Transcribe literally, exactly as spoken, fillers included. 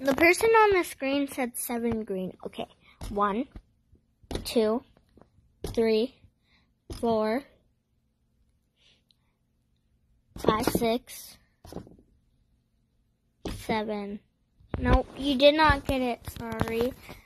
The person on the screen said seven green. Okay. One, two, three, four, five, six, seven. Nope, you did not get it. Sorry.